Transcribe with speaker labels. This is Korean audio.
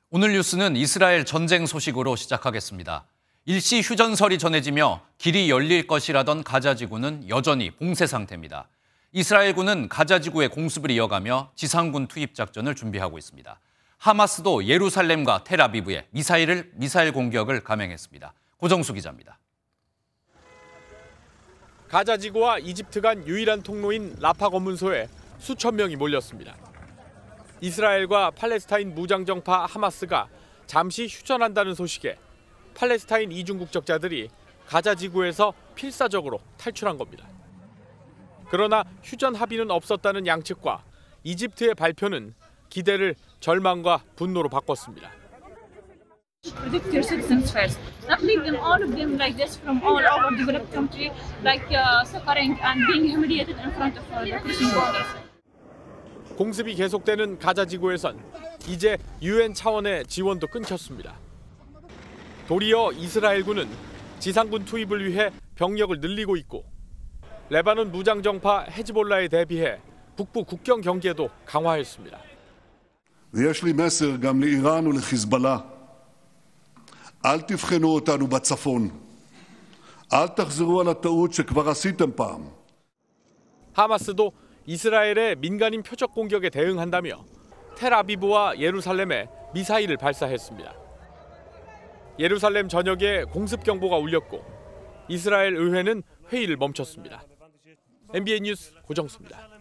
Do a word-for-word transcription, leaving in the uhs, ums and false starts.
Speaker 1: 오늘 뉴스는 이스라엘 전쟁 소식으로 시작하겠습니다. 일시 휴전설이 전해지며 길이 열릴 것이라던 가자지구는 여전히 봉쇄 상태입니다. 이스라엘군은 가자지구의 공습을 이어가며 지상군 투입 작전을 준비하고 있습니다. 하마스도 예루살렘과 텔아비브에 미사일을, 미사일 공격을 감행했습니다. 고정수 기자입니다.
Speaker 2: 가자지구와 이집트 간 유일한 통로인 라파 검문소에 수천 명이 몰렸습니다. 이스라엘과 팔레스타인 무장정파 하마스가 잠시 휴전한다는 소식에 팔레스타인 이중 국적자들이 가자지구에서 필사적으로 탈출한 겁니다. 그러나 휴전 합의는 없었다는 양측과 이집트의 발표는 기대를 절망과 분노로 바꿨습니다.
Speaker 3: Protect your citizens first. Not leave them, all of them like this from all over the developed country, like uh, suffering and being humiliated in front of uh, the Christian borders.
Speaker 2: 공습이 계속되는 가자지구에선 이제 유엔 차원의 지원도 끊겼습니다. 도리어 이스라엘군은 지상군 투입을 위해 병력을 늘리고 있고 레바논 무장정파 헤즈볼라에 대비해 북부 국경 경계도 강화했습니다.
Speaker 4: ויש לי מסר גם לאיראן ולחיזבאללה. אל תבחנו אותנו בצפון. אל תחזרו על הטעות שכבר עשיתם פעם.
Speaker 2: 하마스도 이스라엘의 민간인 표적 공격에 대응한다며 텔아비브와 예루살렘에 미사일을 발사했습니다. 예루살렘 전역에 공습 경보가 울렸고 이스라엘 의회는 회의를 멈췄습니다. 엠비엔 뉴스 고정수입니다.